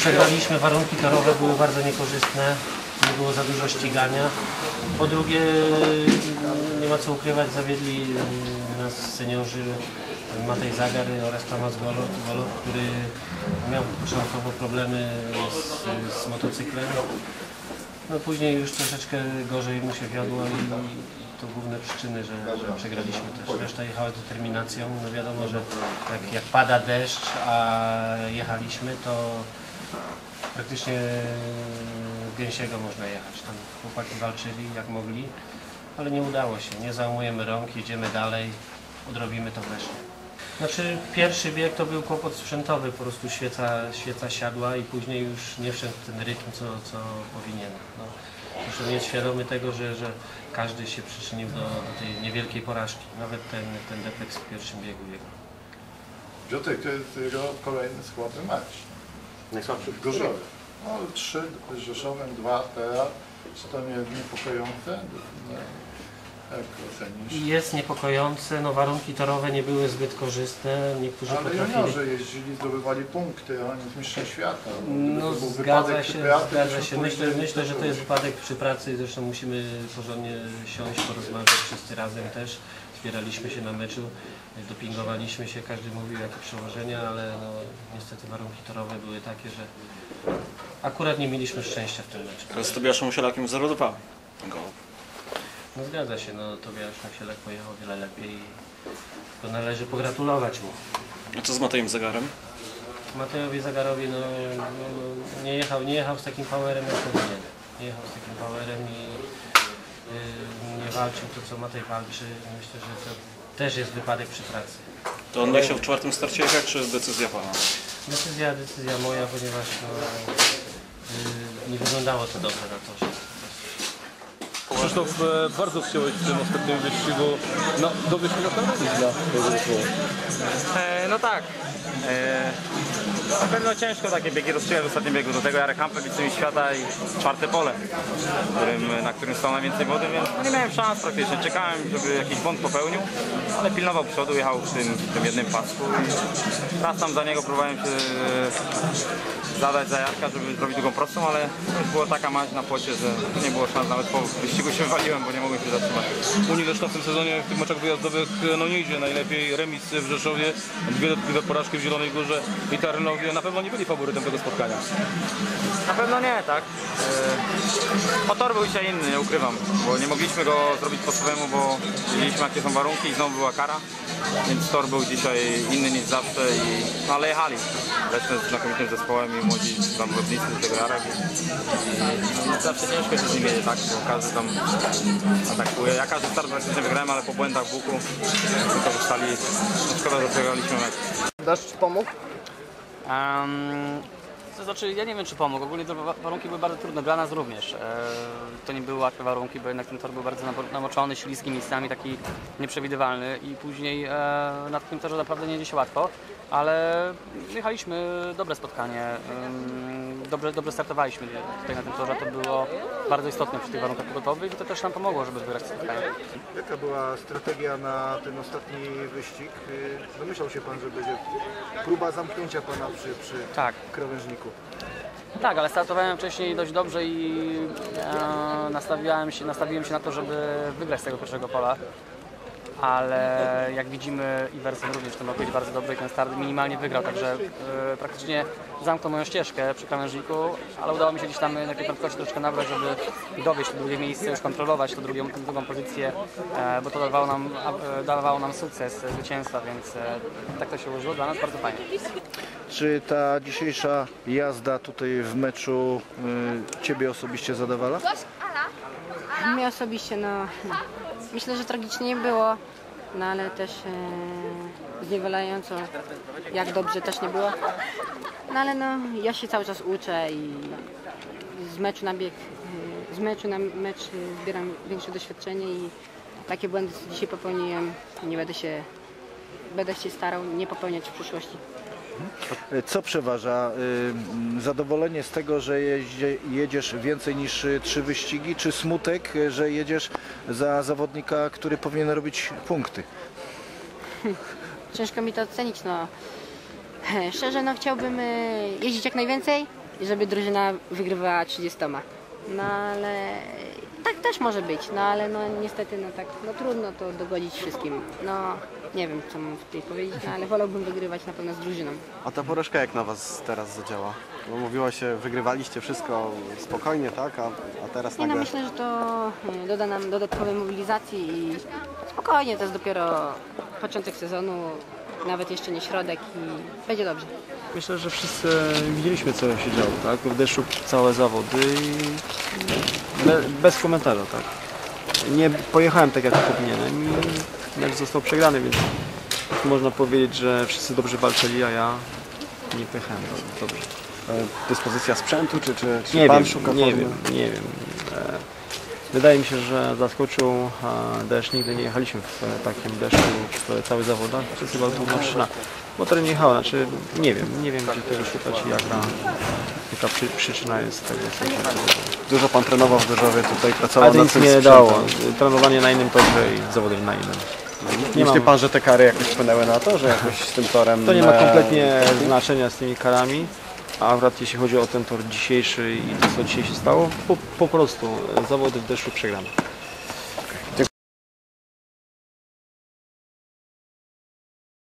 przegraliśmy, warunki torowe były bardzo niekorzystne, nie było za dużo ścigania. Po drugie, nie ma co ukrywać, zawiedli nas seniorzy Matej Zagar oraz Tomasz Golo, który miał początkowo problemy z motocyklem. No później już troszeczkę gorzej mu się wiodło i to główne przyczyny, że przegraliśmy też. Reszta jechała z determinacją. No wiadomo, że jak pada deszcz, a jechaliśmy, to praktycznie gęsiego można jechać. Tam chłopaki walczyli jak mogli, ale nie udało się. Nie załamujemy rąk, jedziemy dalej, odrobimy to wreszcie. Znaczy pierwszy bieg to był kłopot sprzętowy, po prostu świeca siadła i później już nie wszedł ten rytm, co powinien. No, proszę mieć świadomy tego, że każdy się przyczynił do tej niewielkiej porażki, nawet ten defekt w pierwszym biegu jego. Piotrek, to jest jego kolejny słaby mecz. Najsłabszy w Gorzowie. No, 3 z Rzeszowem, 2 teraz. Czy to nie niepokojące? Jak ocenisz? Jest niepokojące, no warunki torowe nie były zbyt korzystne, niektórzy ale potrafili... juniorzy jeździli, zdobywali punkty, a on jest mistrzem świata. No zgadza się. Myślę, że to jest wypadek przy pracy, zresztą musimy porządnie siąść, porozmawiać wszyscy razem też. Zbieraliśmy się na meczu, dopingowaliśmy się, każdy mówił jakie przełożenia, ale no, niestety warunki torowe były takie, że akurat nie mieliśmy szczęścia w tym meczu. Z Tobiaszem Musielakiem 0-2 gol. No zgadza się, no Tobiasz Musielak pojechał wiele lepiej i to należy pogratulować mu. A co z Matejem Zagarem? Matejowi Zagarowi nie jechał z takim powerem jak powinien. Nie jechał z takim powerem i nie walczył to co Matej walczy. Myślę, że to też jest wypadek przy pracy. To on chciał w czwartym starcie jechać, czy decyzja pana? Decyzja moja, ponieważ nie wyglądało to dobrze na torze. Krzysztof, bardzo chciałeś w tym ostatnim wyścigu dowieść na dla tego zespołu. No tak. Na pewno ciężko takie biegi rozstrzygać w ostatnim biegu. Do tego Jarek Hampel, wicemistrz świata i 4. pole, na którym stał najwięcej wody, więc nie miałem szans praktycznie. Czekałem, żeby jakiś błąd popełnił, ale pilnował przodu, jechał w tym jednym pasku. I raz tam za niego próbowałem się zadać za Jarka, żeby zrobić drugą prostą, ale już była taka maź na płocie, że nie było szans, nawet po wyścigu się wywaliłem, bo nie mogłem się zatrzymać. Unii Leszno w tym sezonie w tych meczach wyjazdowych no nie idzie najlepiej. Remis w Rzeszowie, dwie porażki w Zielonej Górze i Tarnowie. Na pewno nie byli faworytem tego spotkania. Na pewno nie, tak. Motor był dzisiaj inny, nie ukrywam, bo nie mogliśmy go zrobić po swojemu, bo wiedzieliśmy jakie są warunki i znowu była kara, więc tor był dzisiaj inny niż zawsze, no, ale jechali. Leszno jest znakomitym zespołem i młodzi zawodnicy do tego Jarek. I zawsze ciężko się z nimi jedzie, tak, bo każdy tam atakuje. Ja każdy start praktycznie wygrałem, ale po błędach w łuku wykorzystali. Szkoda, że przegraliśmy mecz. Deszcz pomógł? To znaczy, ja nie wiem czy pomógł. Ogólnie te warunki były bardzo trudne, dla nas również. To nie były łatwe warunki, bo jednak ten tor był bardzo namoczony, śliski miejscami, taki nieprzewidywalny i później na takim torze naprawdę nie jedzie się łatwo, ale jechaliśmy dobre spotkanie, dobrze startowaliśmy tutaj na tym torze, to było bardzo istotne przy tych warunkach pogodowych i to też nam pomogło, żeby wygrać spotkanie. Jaka była strategia na ten ostatni wyścig? Domyślał się Pan, że będzie próba zamknięcia Pana przy krawężniku. Tak, ale startowałem wcześniej dość dobrze i nastawiłem się na to, żeby wygrać z tego pierwszego pola. Ale jak widzimy Iversen również w tym roku jest bardzo dobry i ten start minimalnie wygrał, także praktycznie zamknął moją ścieżkę przy krawężniku, ale udało mi się gdzieś tam na tej prędkości troszkę nabrać, żeby dowieść to drugie miejsce, już kontrolować tę drugą pozycję, bo to dawało nam sukces, zwycięstwa, więc tak to się ułożyło, dla nas bardzo fajnie. Czy ta dzisiejsza jazda tutaj w meczu Ciebie osobiście zadowala? Mnie osobiście, no myślę, że tragicznie nie było, no ale też zniewalająco, jak dobrze też nie było. No ale no, ja się cały czas uczę i z meczu na mecz zbieram większe doświadczenie i takie błędy, co dzisiaj popełniłem, nie będę się starał nie popełniać w przyszłości. Co przeważa? Zadowolenie z tego, że jedziesz więcej niż 3 wyścigi, czy smutek, że jedziesz za zawodnika, który powinien robić punkty? Ciężko mi to ocenić, no. Szczerze, no chciałbym jeździć jak najwięcej, i żeby drużyna wygrywała 30. No ale tak też może być, no ale no niestety no tak, no trudno to dogodzić wszystkim. No nie wiem co mam tutaj powiedzieć, no ale wolałbym wygrywać na pewno z drużyną. A ta porażka jak na Was teraz zadziała? Bo mówiło się, wygrywaliście wszystko spokojnie, tak? A teraz Nie no, nagle... myślę, że to doda nam dodatkowej mobilizacji i spokojnie, to jest dopiero początek sezonu, nawet jeszcze nie środek i będzie dobrze. Myślę, że wszyscy widzieliśmy, co się działo, tak? W deszczu całe zawody i bez komentarza, tak? Nie pojechałem tak, jak powinienem i mecz został przegrany, więc można powiedzieć, że wszyscy dobrze walczyli, a ja nie pojechałem dobrze. Dyspozycja sprzętu, czy Nie Pan wiem, szuka nie formy? wiem. Wydaje mi się, że zaskoczył deszcz. Nigdy nie jechaliśmy w takim deszczu w całych zawodach. To jest chyba główna przyczyna. Motor nie jechał, znaczy nie wiem gdzie tego szukać i jaka przyczyna jest tego. Dużo Pan trenował w Dężowie, tutaj pracował Ale to nad nic tym nie sprzętem. dało. Trenowanie na innym torze i zawody na innym. Nie myśli Pan, że te kary jakoś wpłynęły na to, że jakoś z tym torem... To nie ma kompletnie znaczenia z tymi karami. A akurat jeśli chodzi o ten tor dzisiejszy i to co dzisiaj się stało, po prostu zawody w deszczu przegrane.